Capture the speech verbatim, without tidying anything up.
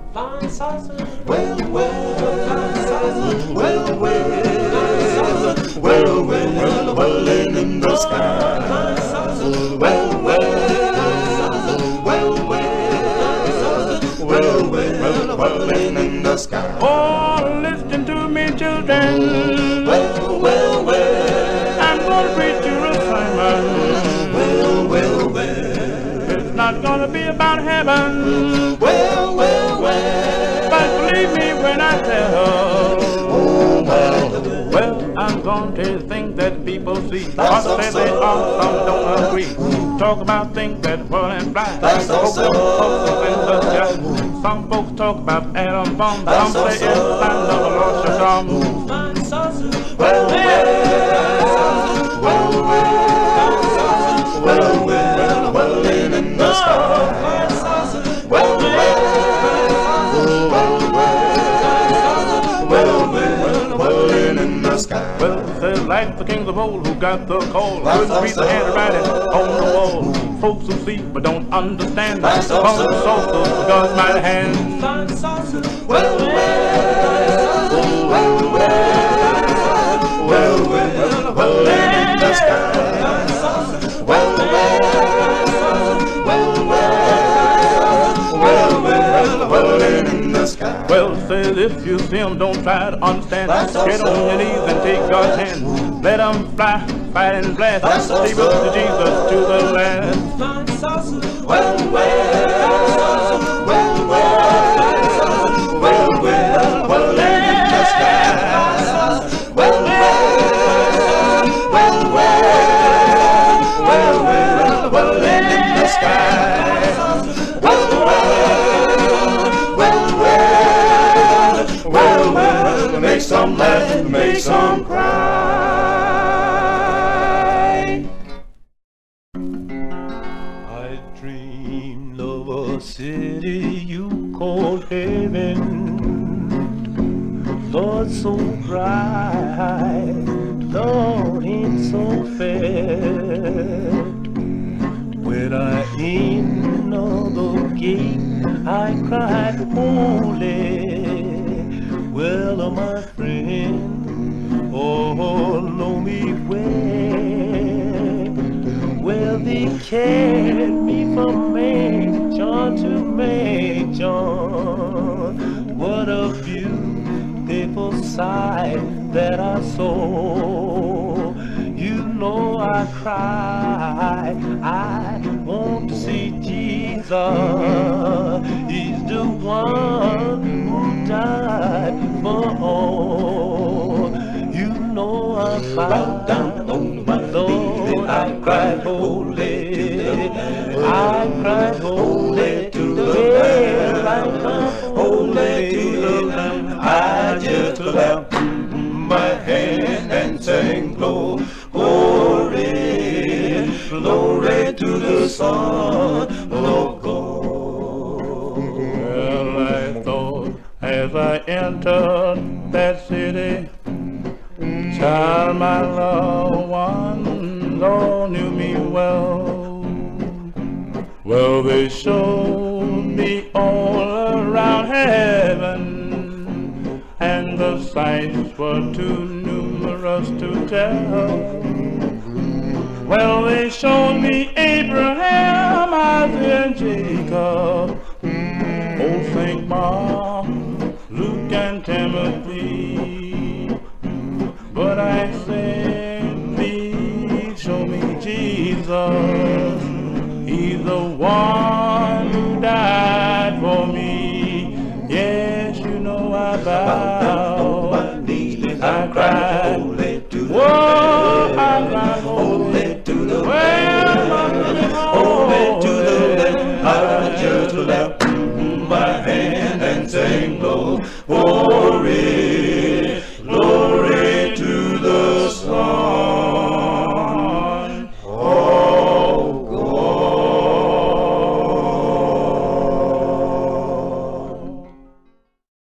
Flying saucers. Well, well, flying saucers. Well, well, well, well, well, in the sky. Well, well, well, well, well, well, well, in the sky. Oh, listen to me, children. Well, well, well, I'm gonna preach you a sermon. well, well, well, It's not gonna be about heaven, well, well, well, but believe me when I tell. oh, well, Well, I'm gonna tell you things that people see. That's Some say so they are, some don't agree. Talk about things that whirl and fly. That's so Folks so. folks up in the sky. Some folks talk about atom bombs. That's Some so say so. it's sign of a lost Shaddam. Flying saucers. well, well, well, well, well, well, well, in the sky. Flying saucers. Well, well, well, well, well, well, in the sky. Well, says like the kings of old who got the call. That's Couldn't read so the so. handwriting on the wall. Folks who see but don't understand. That's so Come so. saucers with God's mighty hand. Flying saucers. Well, well, well, well, well, well, well, in the sky. Well, well, well, well, well, well, in the sky. Well, says if you see them, don't try to understand. That's so Get on so. your knees and take God's hand. Let them fly, fight and blast. That's so Stay so. with to Jesus to the last. Flying saucers. Well, well, well, well, well, well, well, in the sky. Well, well, well, well, well, well, well, in the sky. Well, well, well, well, well, well, make some laugh, make some cry. I dreamed of a city you called heaven, Lord, so bright, Lord, ain't so fair. When I in the gate, I cried, holy. Well, my friend, oh, know me well. Well, they carried me from Macon to Macon. What a beautiful sight that I saw. You know I cried, I want to see Jesus. He's the one who died for all. You know I cried down on my Lord, I cried holy. I cried holy to the Lamb, I cried holy to the Lamb. I just clapped my hand and sang glory, glory to the Son of God. Well, I thought as I entered that city, child, my loved one, Lord knew me well. Well, they showed me all around heaven, and the sights were too numerous to tell. Well, they showed me Abraham, Isaac, and Jacob, old Saint Mark, Luke, and Timothy.